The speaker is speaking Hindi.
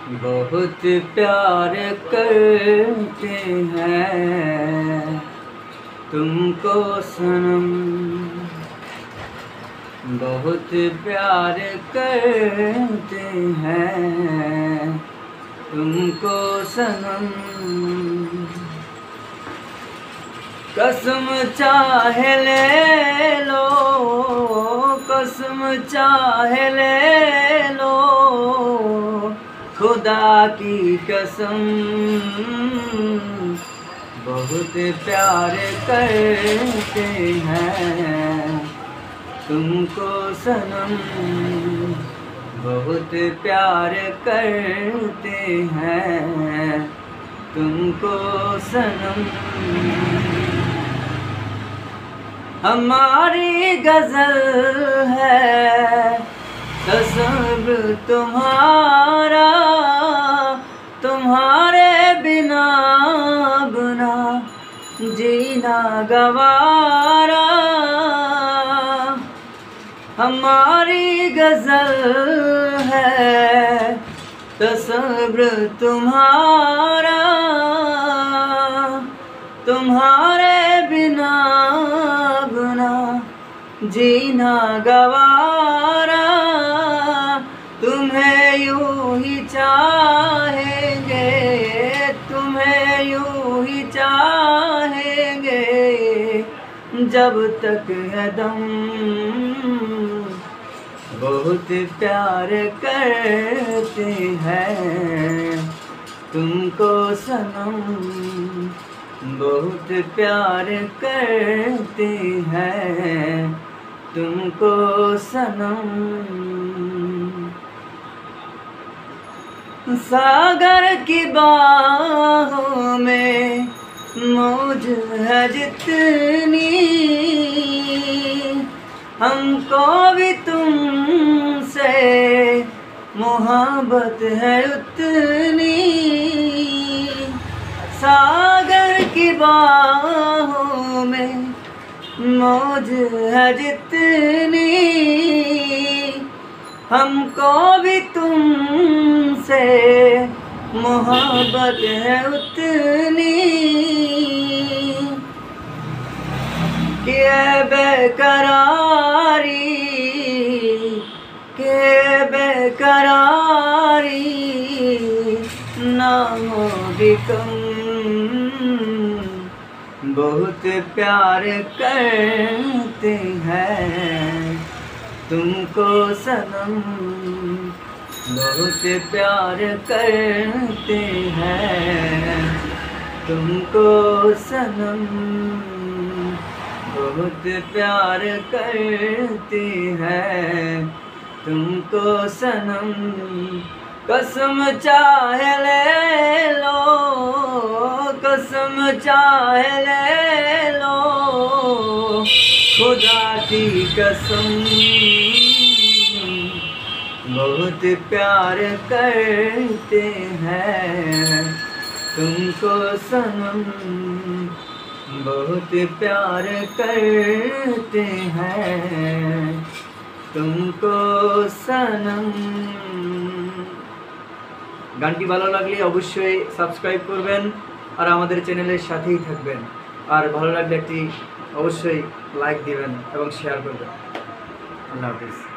बहुत प्यार करते हैं तुमको सनम, बहुत प्यार करते हैं तुमको सनम। कसम चाहे ले लो, कसम चाहे ले लो, खुदा की कसम, बहुत प्यार करते हैं तुमको सनम, बहुत प्यार करते हैं तुमको सनम। हमारी गजल है तस्वीर तुम्हारा, तुम्हारे बिना बिना जीना गवारा। हमारी गजल है तस्वीर तुम्हारा, तुम्हारे बिना बिना जीना गवारा। तुम्हें यूं ही चाहेंगे, तुम्हें यूं ही चाहेंगे जब तक है दम, बहुत प्यार करते हैं तुमको सनम, बहुत प्यार करते हैं तुमको सनम। सागर की बाहों में मौज है जितनी, हमको भी तुमसे मोहब्बत है उतनी। सागर की बाहों में मौज है जितनी, हमको भी तुमसे मोहब्बत है उतनी। के बेकरारी, के बेकरारी ना होगी कम, बहुत प्यार करते हैं तुमको सनम, बहुत प्यार करते हैं तुमको सनम, बहुत प्यार करते हैं तुमको सनम। कसम चाहे ले लो, कसम चाहे ले लो, खुदा की कसम, बहुत प्यार करते हैं तुमको सनम, बहुत प्यार करते हैं तुमको सनम। গানটি ভালো লাগলে অবশ্যই সাবস্ক্রাইব করবেন আর আমাদের চ্যানেলের সাথেই থাকবেন, আর ভালো লাগলে একটি অবশ্যই লাইক দিবেন এবং শেয়ার করবেন। আল্লাহ হাফেজ।